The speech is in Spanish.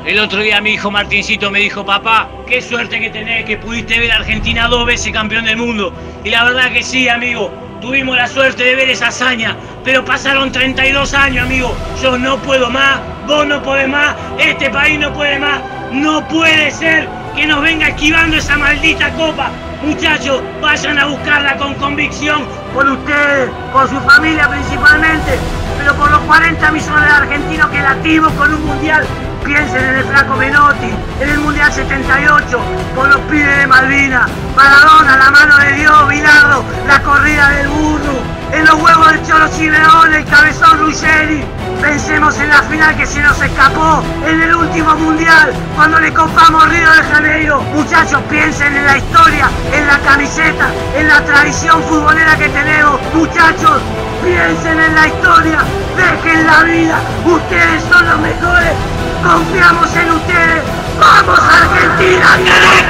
El otro día mi hijo Martincito me dijo, papá, qué suerte que tenés, que pudiste ver a Argentina 2 veces campeón del mundo. Y la verdad que sí, amigo, tuvimos la suerte de ver esa hazaña, pero pasaron 32 años, amigo. Yo no puedo más, vos no podés más, este país no puede más. No puede ser que nos venga esquivando esa maldita copa. Muchachos, vayan a buscarla con convicción, por ustedes, por su familia principalmente, pero por los 40 millones de argentinos que latimos con un mundial. Piensen en el flaco Menotti, en el Mundial 78, por los pibes de Malvinas, Maradona, la mano de Dios, Bilardo, la corrida del burro, en los huevos del Cholo Simeone, el cabezón Ruggeri. Pensemos en la final que se nos escapó, en el último mundial, cuando le copamos Río de Janeiro. Muchachos, piensen en la historia, en la camiseta, en la tradición futbolera que tenemos. Muchachos, piensen en la historia, dejen la vida, ustedes son los mejores, confiamos en ustedes. ¡Vamos Argentina, queremos!